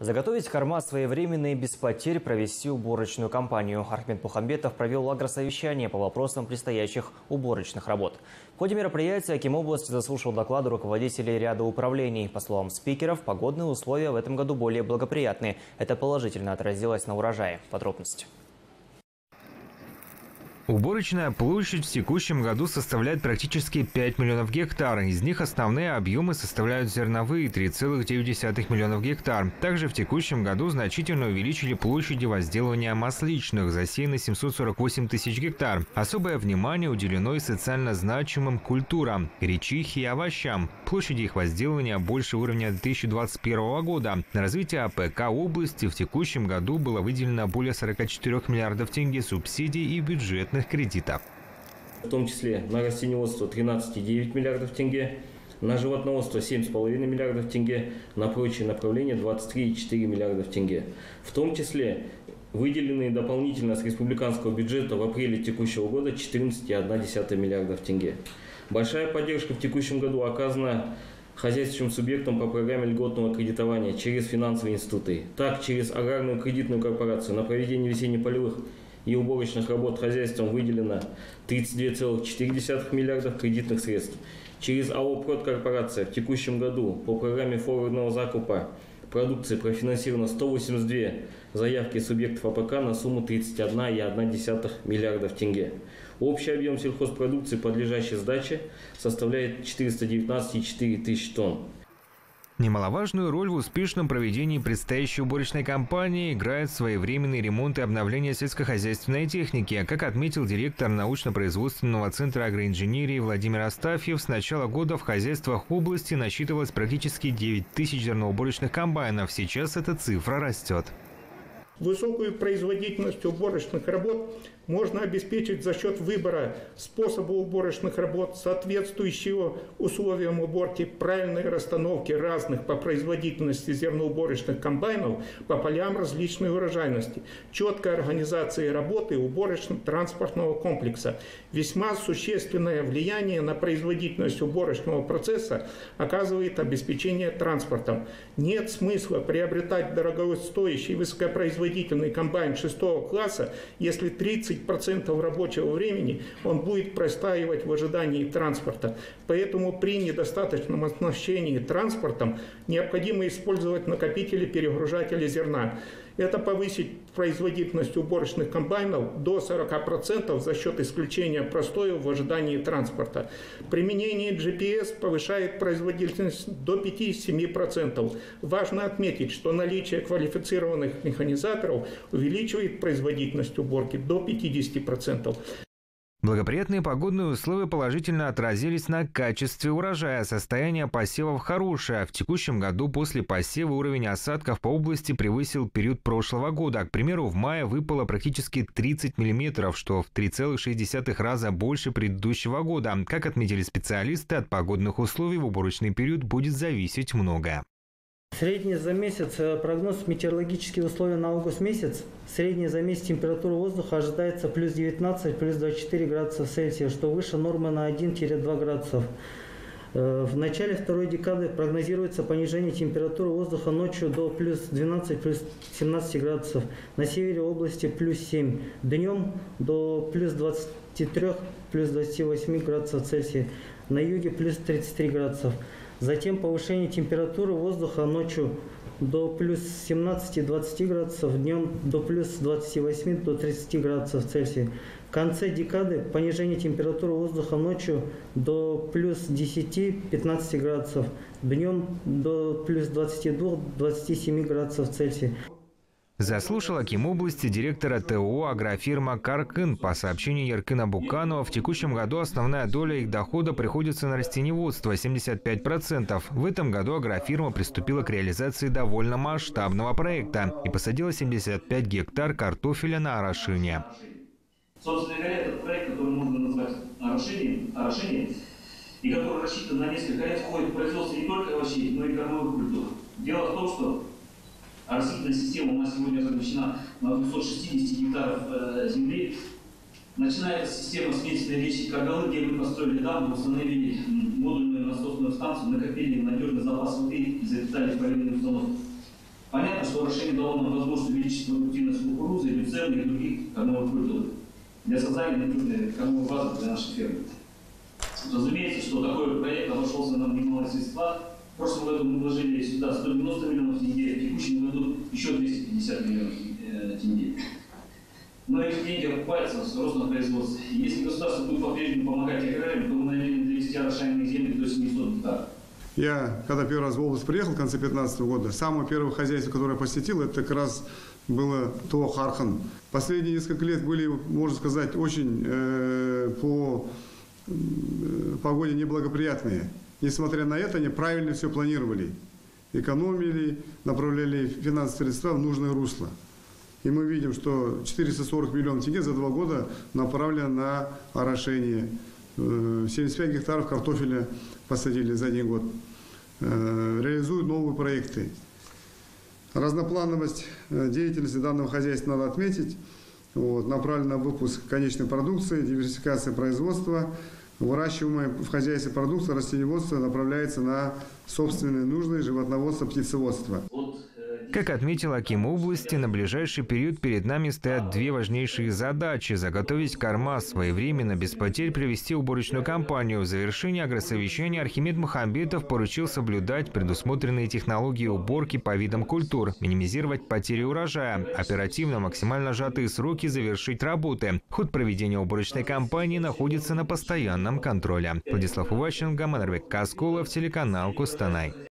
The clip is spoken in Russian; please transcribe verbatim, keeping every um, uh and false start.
Заготовить корма своевременно и без потерь, провести уборочную кампанию. Архмед Мухамбетов провел агросовещание по вопросам предстоящих уборочных работ. В ходе мероприятия Акимобласти заслушал доклады руководителей ряда управлений. По словам спикеров, погодные условия в этом году более благоприятные. Это положительно отразилось на урожае. Подробности. Уборочная площадь в текущем году составляет практически пять миллионов гектар. Из них основные объемы составляют зерновые – три целых девять десятых миллионов гектар. Также в текущем году значительно увеличили площади возделывания масличных – засеяно семьсот сорок восемь тысяч гектар. Особое внимание уделено и социально значимым культурам – гречихе и овощам. Площади их возделывания больше уровня две тысячи двадцать первого года. На развитие АПК области в текущем году было выделено более сорока четырёх миллиардов тенге субсидий и бюджетных кредитов. В том числе на растениеводство тринадцать целых девять десятых миллиардов тенге, на животноводство семь целых пять десятых миллиардов тенге, на прочие направления двадцать три целых четыре десятых миллиардов тенге. В том числе выделенные дополнительно с республиканского бюджета в апреле текущего года четырнадцать целых одна десятая миллиардов тенге. Большая поддержка в текущем году оказана хозяйствующим субъектам по программе льготного кредитования через финансовые институты. Так, через аграрную кредитную корпорацию на проведение весенне-полевых и уборочных работ хозяйством выделено тридцать два целых четыре десятых миллиардов кредитных средств. Через АО «Продкорпорация» в текущем году по программе форвардного закупа продукции профинансировано сто восемьдесят две заявки субъектов АПК на сумму тридцать одна целых одна десятая миллиардов тенге. Общий объем сельхозпродукции, подлежащей сдаче, составляет четыреста девятнадцать целых четыре тысячи тонн. Немаловажную роль в успешном проведении предстоящей уборочной кампании играет своевременный ремонт и обновление сельскохозяйственной техники. Как отметил директор научно-производственного центра агроинженерии Владимир Астафьев, с начала года в хозяйствах области насчитывалось практически девять тысяч зерноуборочных комбайнов. Сейчас эта цифра растет. Высокую производительность уборочных работ можно обеспечить за счет выбора способа уборочных работ, соответствующего условиям уборки, правильной расстановки разных по производительности зерноуборочных комбайнов по полям различной урожайности, четкой организации работы уборочно-транспортного комплекса. Весьма существенное влияние на производительность уборочного процесса оказывает обеспечение транспортом. Нет смысла приобретать дорогостоящий высокопроизводительный комбайн шестого класса, если тридцать процентов рабочего времени он будет простаивать в ожидании транспорта. Поэтому при недостаточном оснащении транспортом необходимо использовать накопители-перегружатели зерна. Это повысит производительность уборочных комбайнов до сорока процентов за счет исключения простоя в ожидании транспорта. Применение джи пи эс повышает производительность до пяти-семи процентов. Важно отметить, что наличие квалифицированных механизаторов увеличивает производительность уборки до пятидесяти процентов. Благоприятные погодные условия положительно отразились на качестве урожая. Состояние посевов хорошее. В текущем году после посева уровень осадков по области превысил период прошлого года. К примеру, в мае выпало практически тридцать миллиметров, что в три целых шесть десятых раза больше предыдущего года. Как отметили специалисты, от погодных условий в уборочный период будет зависеть многое. Средний за месяц прогноз метеорологических условий на август месяц. Средний за месяц температура воздуха ожидается плюс девятнадцать, плюс двадцать четыре градуса Цельсия, что выше нормы на один-два градусов. В начале второй декады прогнозируется понижение температуры воздуха ночью до плюс двенадцати, плюс семнадцати градусов. На севере области плюс семь. Днем до плюс двадцати трёх, плюс двадцати восьми градусов Цельсия. На юге плюс тридцати трёх градусов. Затем повышение температуры воздуха ночью до плюс семнадцати — двадцати градусов, днем до плюс двадцати восьми до тридцати градусов Цельсия. В конце декады понижение температуры воздуха ночью до плюс десяти — пятнадцати градусов, днем до плюс двадцати двух — двадцати семи градусов Цельсия. Заслушал Акимобласти директора ТО «Агрофирма Каркын». По сообщению Яркына Буканова, в текущем году основная доля их дохода приходится на растениеводство – семьдесят пять процентов. В этом году агрофирма приступила к реализации довольно масштабного проекта и посадила семьдесят пять гектар картофеля на орошение. Собственно говоря, этот проект, который можно назвать орошением, орошением и который рассчитан на несколько лет, входит в производство не только овощей, но и кормовых культур. Дело в том, что растительная система у нас сегодня размещена на двухстах шестидесяти гектаров э, земли. Начинается система смесенной речи Каргалы, где мы построили дамбу, установили модульную насосную станцию, накопили надежный запас воды и запитали параллельную установку. Понятно, что орошение дало нам возможность увеличить продуктивность кукурузы, люцерны и других кормовых культур для создания надежной кормовой базы для наших фермеров. Разумеется, что такой проект обошелся нам немалые средства. В прошлом году мы вложили сюда сто девяносто миллионов тенге, в текущем году еще двести пятьдесят миллионов тенге. Но эти деньги окупаются с ростом производства. Если государство будет по-прежнему помогать аграриям, то мы намерены довести орошаемые земли до семисот гектаров. Я, когда первый раз в область приехал в конце две тысячи пятнадцатого года, самое первое хозяйство, которое я посетил, это как раз было ТО Хархан. Последние несколько лет были, можно сказать, очень э, по э, погоде неблагоприятные. Несмотря на это, они правильно все планировали. Экономили, направляли финансовые средства в нужное русло. И мы видим, что четыреста сорок миллионов тенге за два года направлено на орошение. семьдесят пять гектаров картофеля посадили за один год. Реализуют новые проекты. Разноплановость деятельности данного хозяйства надо отметить. Вот, направлена на выпуск конечной продукции, диверсификация производства. Выращиваемая в хозяйстве продукция растениеводства направляется на собственные нужды животноводства, птицеводства. Как отметил аким области, на ближайший период перед нами стоят две важнейшие задачи – заготовить корма, своевременно, без потерь провести уборочную кампанию. В завершении агросовещания Архимед Мухамбетов поручил соблюдать предусмотренные технологии уборки по видам культур, минимизировать потери урожая, оперативно, максимально сжатые сроки завершить работы. Ход проведения уборочной кампании находится на постоянном контроле. Владислав Иващенко, Манарбек Каскулов, телеканал Кустанай.